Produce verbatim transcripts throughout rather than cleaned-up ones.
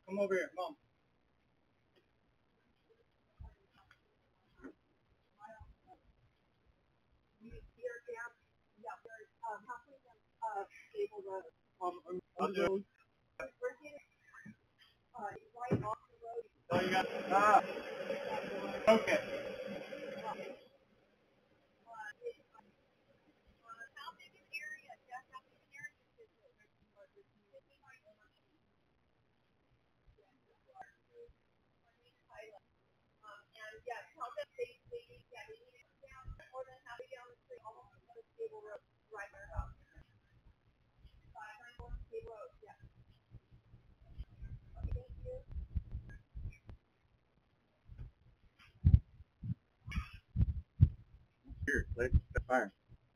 Come over here, Mom. Um, I'm, I'm doing. Oh, you got. Ah. Okay. Here, let's the fire.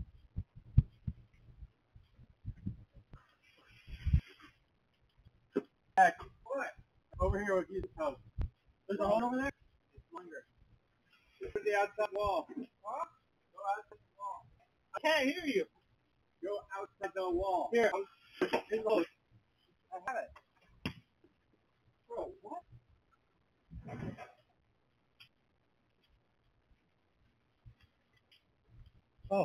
Back. What? Over here with you. Oh. There's a hole over there? It's longer. Put the outside wall. Huh? Go outside the wall. I can't hear you. Go outside the wall. Here. Here's the hole. I have it. Bro, what? Oh.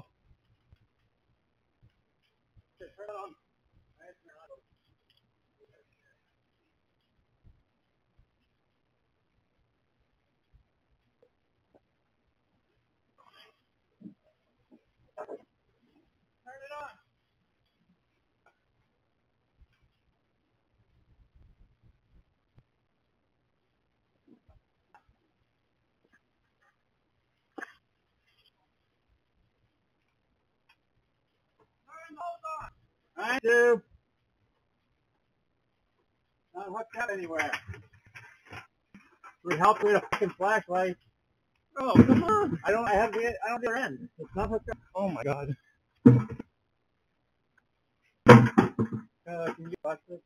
Okay, turn it on. Turn it on. Turn the hose on. I do. Not hooked up anywhere. We help with a fucking flashlight. Oh, come on. I don't I have the I don't have the other end. It's not hooked up. Oh my god. Uh, can you get flashlight?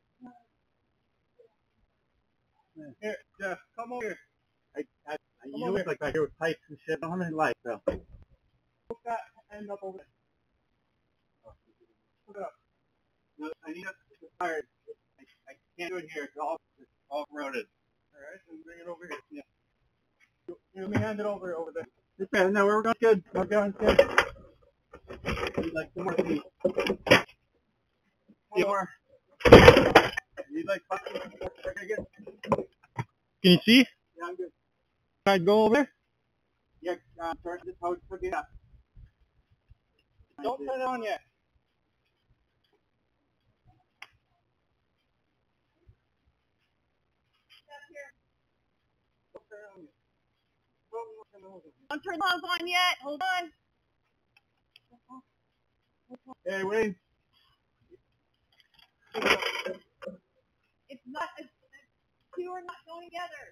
Here, Jeff, come over here. I, I, I you look like back here with pipes and shit. I don't have any lights, though. Hook that end up over there. Hook it up. No, I need it to fire. I, I can't do it here. It's all, it's all corroded. Alright, then bring it over here. Yeah. Let me hand it over over there. Okay, no, we're going good. We're going good. Need like two more feet. One more. Need like five more. Can you see? Yeah, I'm good. Can I go over there? Yeah, uh, turn this hose, hook it up. Don't turn it on yet. Don't turn it on yet. Don't turn the hose on yet. Hold on. Hey, wait. It's not. It's, two are not going together.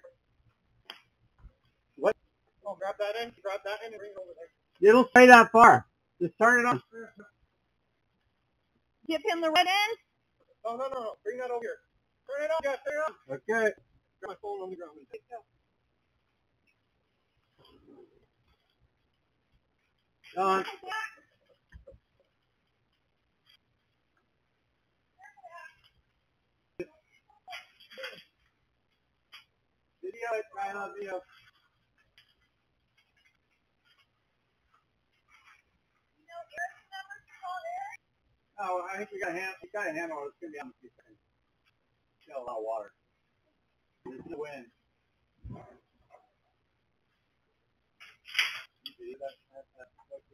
What? Oh, grab that in. Grab that in and bring it over there. You don't stay that far. Just turn it on. Give him the red end. No, no, no, no. Bring that over here. Turn it on. Yeah, turn it on. Okay. Got my phone on the ground. Take it out. On. Video it, try on video. Oh, I think we got a hand. We got a handle. It's gonna be on the few seconds. Got a lot of water. This is the wind. You see that? That, that, that,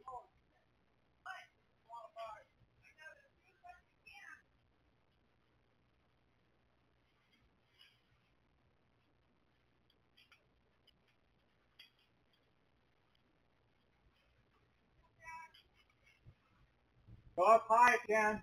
Go up high again.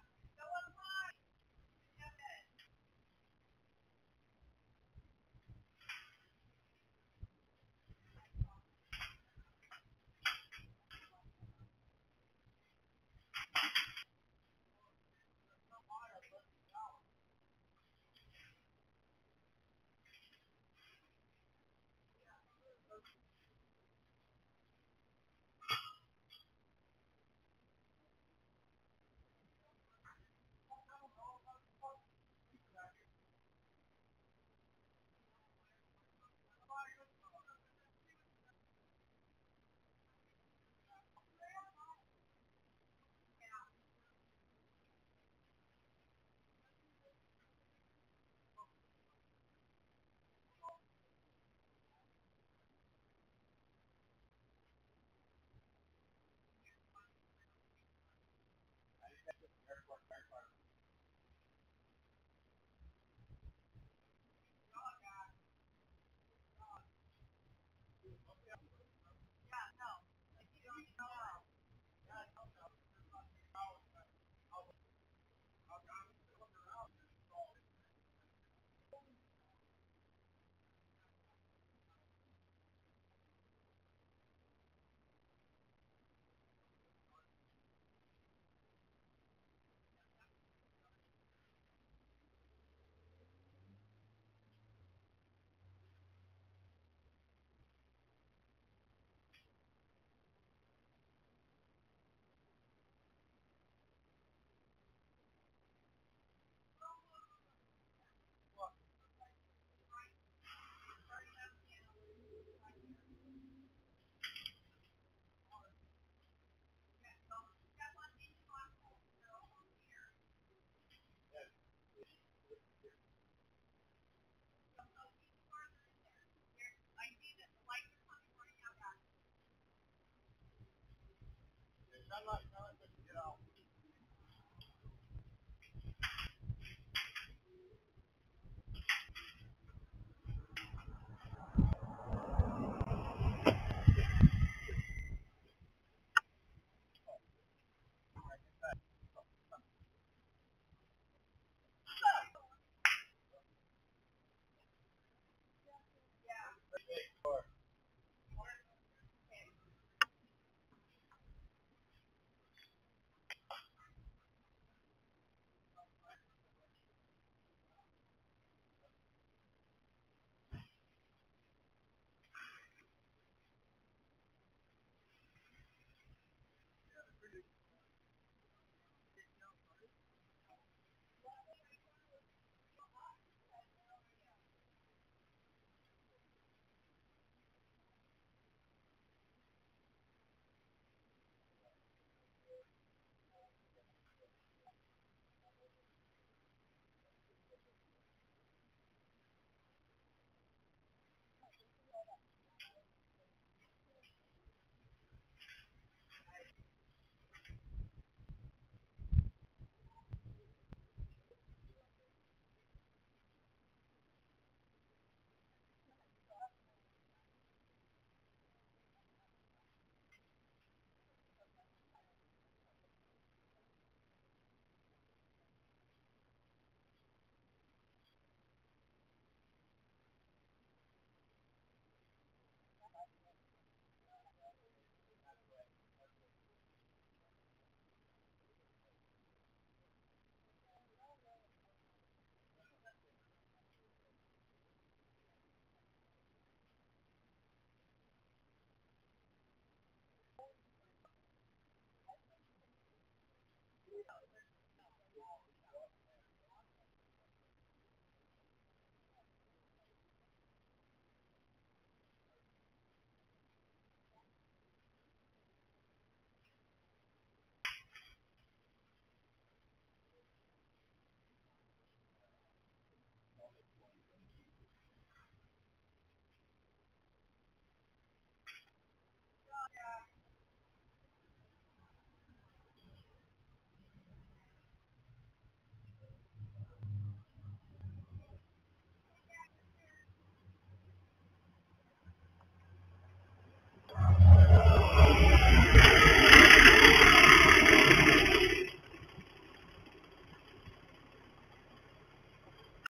I'm not